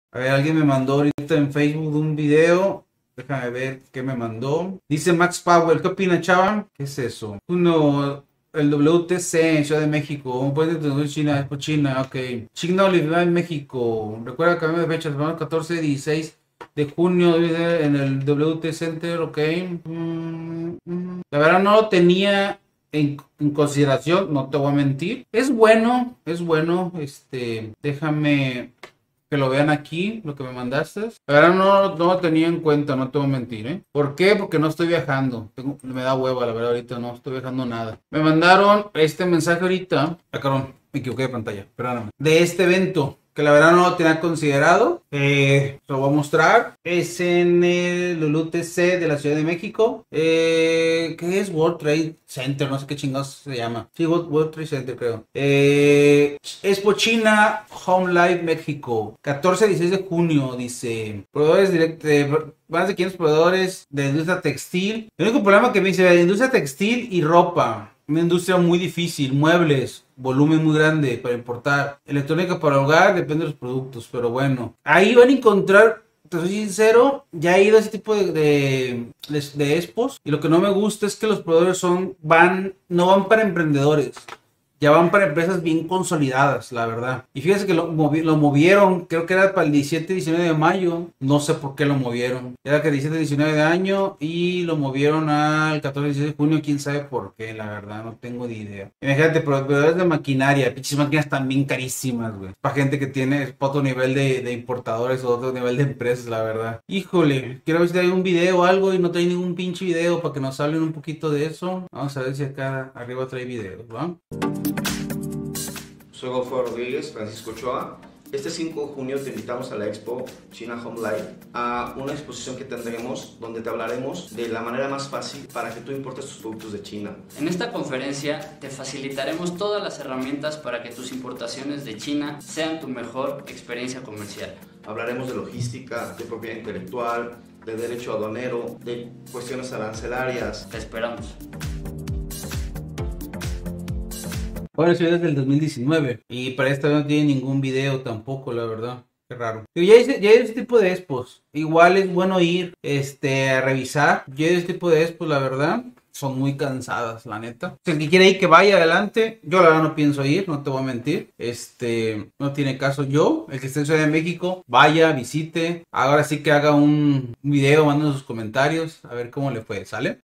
A ver, alguien me mandó ahorita en Facebook un video. Déjame ver qué me mandó. Dice Max Powell. ¿Qué opina, chava? ¿Qué es eso? Uno, el WTC en Ciudad de México. Un puente de China, es por China, ok. China Oliva en México. Recuerda que cambio de fecha, 14 y 16 de junio en el WT Center, ok. La verdad no lo tenía en consideración, no te voy a mentir. Es bueno, déjame que lo vean aquí, lo que me mandaste. La verdad no lo tenía en cuenta, no te voy a mentir, ¿eh? ¿Por qué? Porque no estoy viajando. Me da hueva, la verdad, ahorita no estoy viajando nada. Me mandaron este mensaje ahorita. Ah, cabrón, me equivoqué de pantalla, perdóname. De este evento, que la verdad no lo tenía considerado. Lo voy a mostrar. Es en el WTC de la Ciudad de México. ¿Qué es? World Trade Center, no sé qué chingados se llama. Sí, World Trade Center, creo. Expo China Home Life México. 14 a 16 de junio, dice. Proveedores directos. Más de 500 proveedores de industria textil. El único problema que me dice de industria textil y ropa. Una industria muy difícil, muebles, volumen muy grande para importar. Electrónica para hogar, depende de los productos, pero bueno. Ahí van a encontrar, te soy sincero, ya he ido a ese tipo de expos y lo que no me gusta es que los proveedores no van para emprendedores. Ya van para empresas bien consolidadas, la verdad. Y fíjense que lo movieron, creo que era para el 17-19 de mayo. No sé por qué lo movieron. Era que 17-19 de año y lo movieron al 14-16 de junio. Quién sabe por qué, la verdad, no tengo ni idea. Imagínate, proveedores de maquinaria. Pinches máquinas también carísimas, güey. Para gente que tiene otro nivel de importadores o otro nivel de empresas, la verdad. Híjole, quiero ver si hay un video o algo y no trae ningún pinche video para que nos hablen un poquito de eso. Vamos a ver si acá arriba trae videos, ¿va? Soy Godfredo Rodríguez, Francisco Ochoa. Este 5 de junio te invitamos a la Expo China Home Life, a una exposición que tendremos donde te hablaremos de la manera más fácil para que tú importes tus productos de China. En esta conferencia te facilitaremos todas las herramientas para que tus importaciones de China sean tu mejor experiencia comercial. Hablaremos de logística, de propiedad intelectual, de derecho aduanero, de cuestiones arancelarias. Te esperamos. Bueno, ese video es del 2019 y para esta vez no tiene ningún video tampoco, la verdad. Qué raro. Yo ya hice ese tipo de expos. Igual es bueno ir a revisar. Yo hice ese tipo de expos, la verdad. Son muy cansadas, la neta. Si el que quiere ir, que vaya adelante. Yo la verdad no pienso ir, no te voy a mentir. No tiene caso yo. El que esté en Ciudad de México, vaya, visite. Ahora sí que haga un video, manden sus comentarios. A ver cómo le fue, ¿sale?